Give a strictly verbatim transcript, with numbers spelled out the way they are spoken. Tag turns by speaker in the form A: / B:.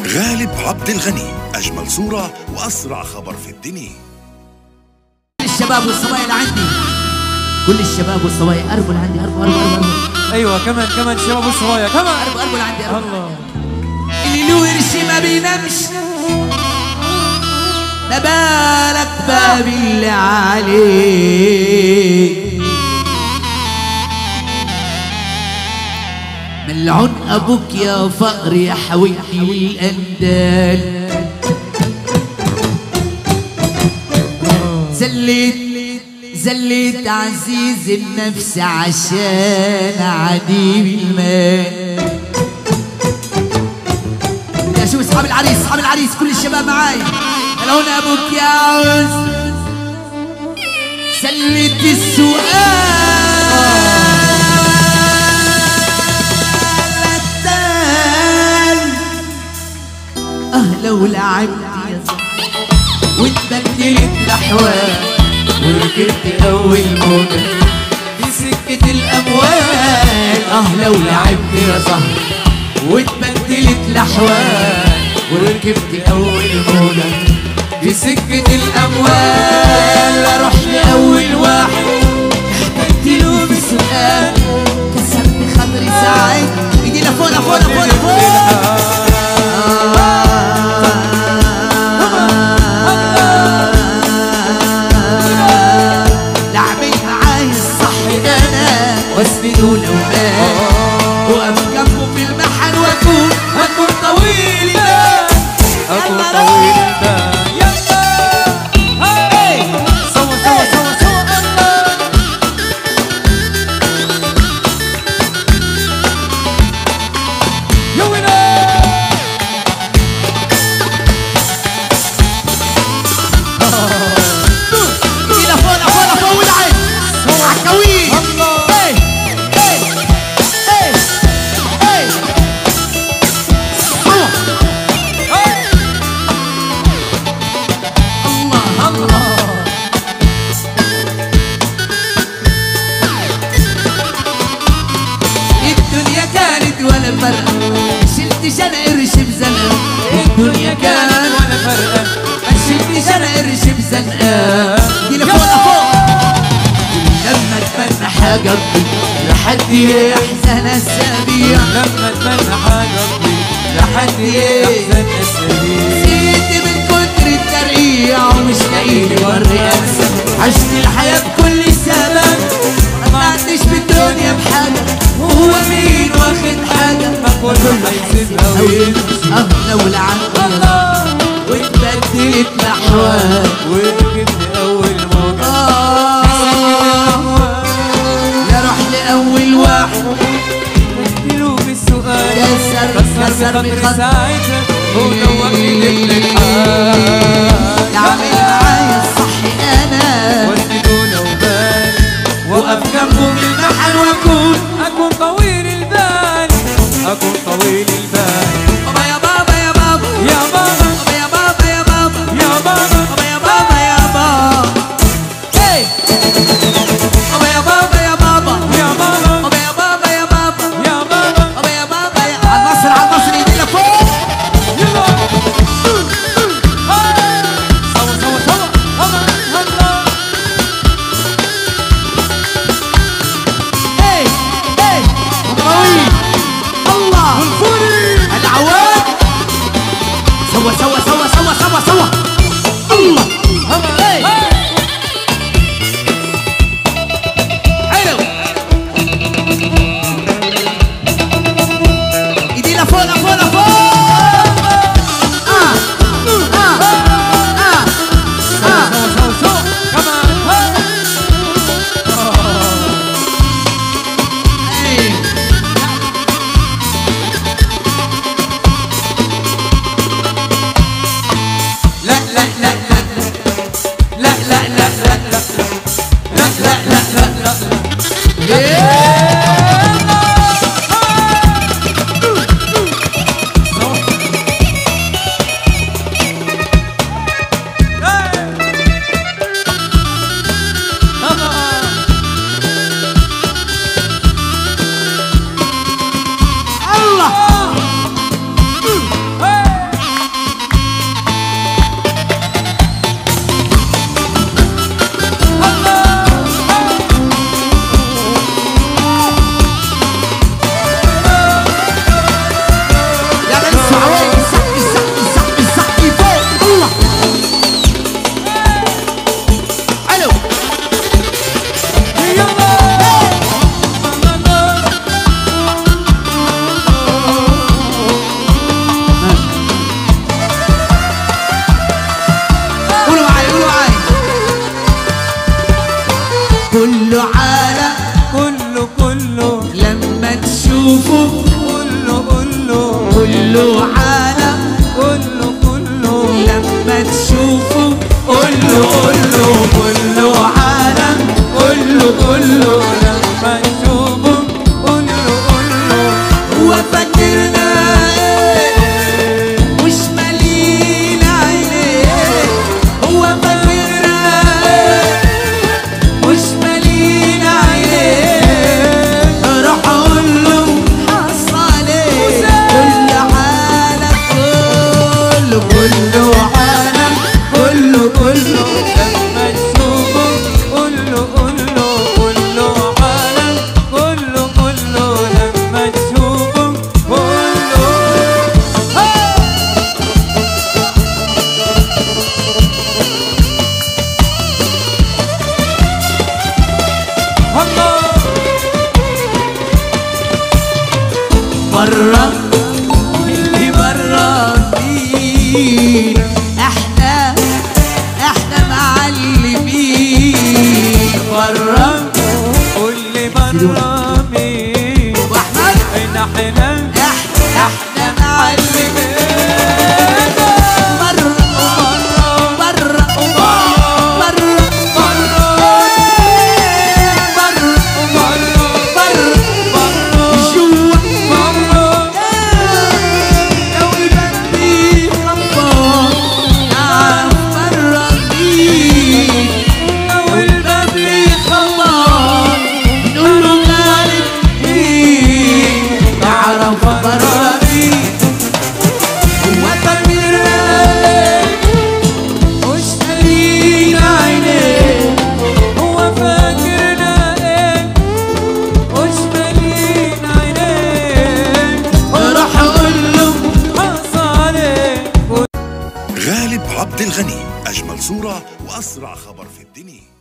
A: غالب عبد الغني، أجمل صورة وأسرع خبر في الدنيا.
B: كل الشباب والصبايا اللي عندي، كل الشباب والصبايا قربوا لعندي، قربوا قربوا قربوا.
C: ايوه كمان كمان الشباب والصبايا كمان
B: قربوا قربوا لعندي، قربوا.
C: الله.
B: اللي له قرش ما بينامش، ما بالك باب اللي عليه. ملعون ابوك يا فقر يا حويني الاندال. زليت زليت عزيز النفس عشان عديم المال. يا شو اصحاب العريس، اصحاب العريس كل الشباب معاي. ملعون ابوك يا عز، زليت السؤال. اه لو لعبت يا زلمة واتبدلت الاحوال وركبت اول موجة في سكة الاموال. اه لو لعبت يا زهر واتبدلت الاحوال وركبت اول موجة في سكة الاموال. اروح لاول واحد احتجت له بسؤال، كسرت خاطري ساعات. ايدينا فوق فوق فوق فوق. واسنده لو مات وقف جنبه في المحن واكون واكون طويل البال،
C: اكون طويل البال. يلا هاي سوا سوا سوا سوا. يا وينا
B: إلى فوق فوق فوق والعين عالكوين. ولا فرق شلت شنا قرش بزنقة. الدنيا كانت
C: ولا فرقة
B: شلت شنا قرش بزنقة. دي لفوق لفوق. لما اتمنى حاجة ربي لحد يحزن السبيع.
C: لما اتمنى حاجة ربي لحد يحزن السبيع.
B: زيت من كتر الترقيع ومش لاقيلي ور انسى. عشت الحياة بكل سبب ما طلعتش بالدنيا بحاجة. هو مين واخد حاجة
C: أقول هيسيبها ويمشي.
B: اه لو لعبت واتبدلت الأحوال
C: وركبت أول موجة
B: آه يا روح لأول واحد
C: اديله بالسؤال.
B: كسر كسر بخاطر
C: ساعتها ودوقني لك الحال.
B: يعمل معايا الصح أنا
C: واسنده لو بال
B: وقف جنبه بالمحن واكون
C: أكون طويل البال. أكون طويل البال.
B: بابا يا بابا يا بابا
C: يا بابا
B: بابا يا بابا يا بابا
C: يا بابا
B: بابا يا بابا يا بابا. هي بابا يا بابا يا بابا
C: يا بابا
B: بابا يا بابا يا بابا
C: يا بابا
B: بابا يا بابا يا عالمصر عالمصر ايدينا فوق.
C: يلا سوا سوا سوا. الله الله.
B: ايه ايه طويل الله العواد. سوا سوا سوا سوا سوا سوا الله. ايه حلو. ايدينا فوق فوق فوق. اه اه اه اه
C: سوا سوا كمان.
B: ايه
C: لا لا لا لا لا لا لا لا لا لا لا لا لا
B: ايه
C: سوا
B: له قول له كله عالم كله كله
C: لما تشوفه قول له قول له
B: هو فاكرنا ايه مش مالين عينيه هو فاكرنا ايه مش مالين عينيه راح اقول له حص عليه كل حالك كله كله عالم كله كله
C: لما تشوفه قول له قول له كله عالم كله كله لما تشوفه قول له الله
B: برا اللي برا مين احنا احنا معلمين برا
C: قول لي برا مين
B: واحمد
C: احنا
B: احنا احنا معلمين برا برا برا برا جوا لو البدي خبط اعرف برا مين لو البدي خبط نقول له غالب مين اعرف برا مين هو فاكرنا مش مالين عينيه
C: هو فاكرنا ايه مش مالين عينيه
B: راح اقول له
C: حص عليه
A: غالب عبد الغني، أجمل صورة وأسرع خبر في الدنيا.